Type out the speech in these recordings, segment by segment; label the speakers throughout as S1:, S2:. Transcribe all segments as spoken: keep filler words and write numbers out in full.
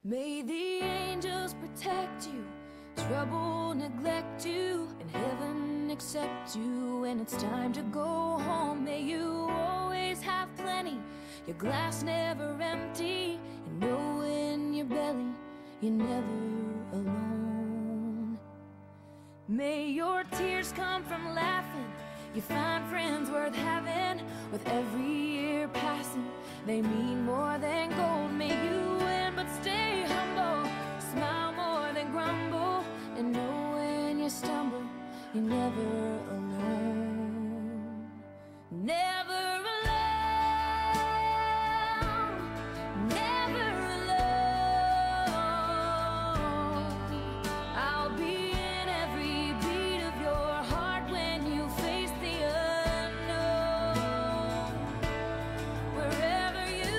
S1: May the angels protect you, trouble neglect you, and heaven accept you when it's time to go home. May you always have plenty, your glass never empty, and know in your belly you're never alone. May your tears come from laughing, you find friends worth having. With every year passing, they mean more than gold. May you win but stay humble, smile more than grumble, and know when you stumble, you're never alone. Never alone, never alone. I'll be in every beat of your heart when you face the unknown. Wherever you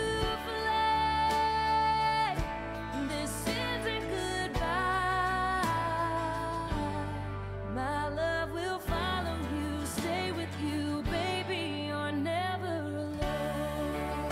S1: fled, this isn't goodbye. My love will follow you, stay with you, baby, you're never alone.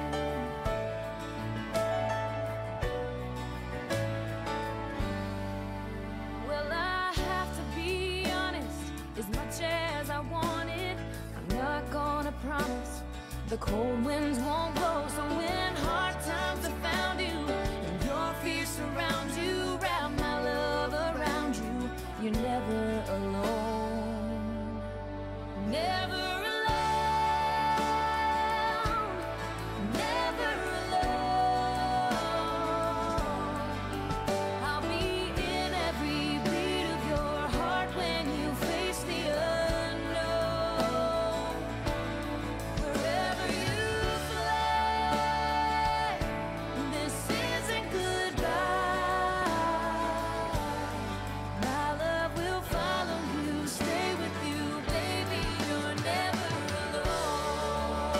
S1: Well, I have to be honest, as much as I want it, I'm not gonna promise the cold winds won't blow. So when hard times have found you and your fear surrounds you, wrap my love around you, you're never alone. Never alone, never alone. I'll be in every beat of your heart when you face the unknown. Wherever you fled, this isn't goodbye. My love will follow you, stay with you, baby, you're never alone.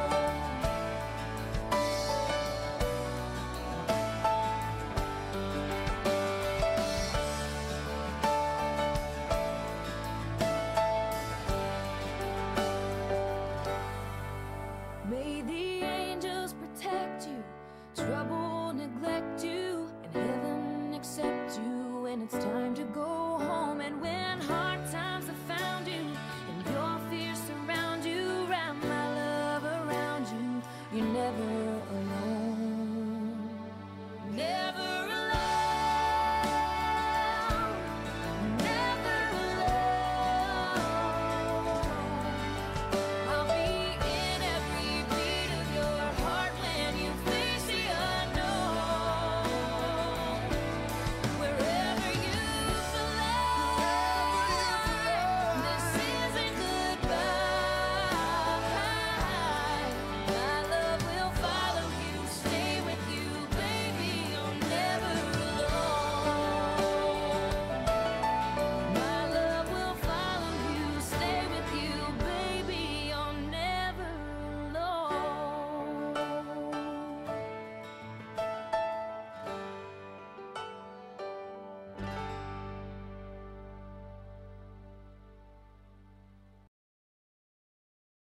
S1: May the angels protect you, trouble neglect you, and heaven accept you when it's time to go home. And when hard times have found you and your fears surround you, wrap my love around you, you're never